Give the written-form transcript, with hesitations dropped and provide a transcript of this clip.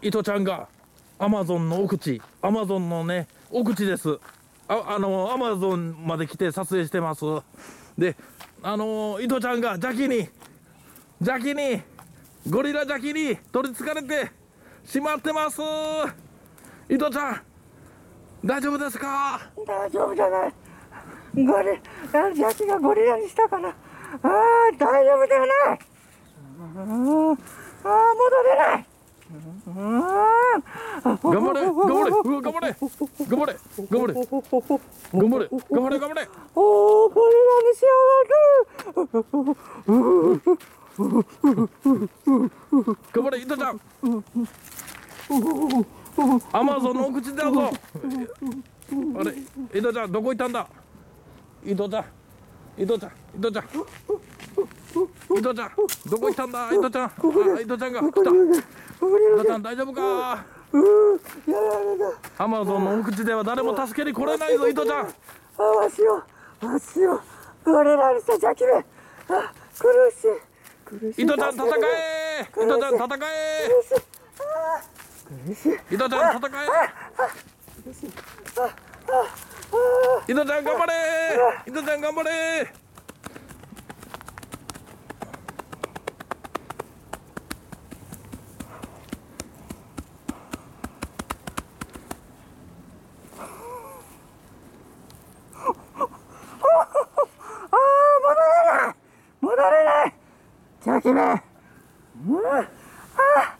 糸ちゃんがアマゾンの奥地、アマゾンのね奥地です。アマゾンまで来て撮影してます。で糸ちゃんが邪気にゴリラ邪気に取りつかれてしまってます。糸ちゃん大丈夫ですか？ 大丈夫じゃない。邪気がゴリラにしたかな。大丈夫ではない。戻れない。 頑張れ頑張れ頑張れ頑張れ頑張れ頑張れ頑張れ頑張れ。 ゴリラに仕上がる。 頑張れ糸ちゃん。アマゾンの奥地だぞ。あれ糸ちゃんどこ行ったんだ。糸ちゃんどこ行ったんだ。糸ちゃん糸ちゃんが来た。糸ちゃん大丈夫か？アマゾンの奥地では誰も助けに来れないぞ。糸ちゃん足をゴリラにした邪気め。苦しい。 糸ちゃん戦え。糸ちゃん戦え。糸ちゃん戦え。糸ちゃん頑張れ。糸ちゃん頑張れ。 戻れない。邪気め。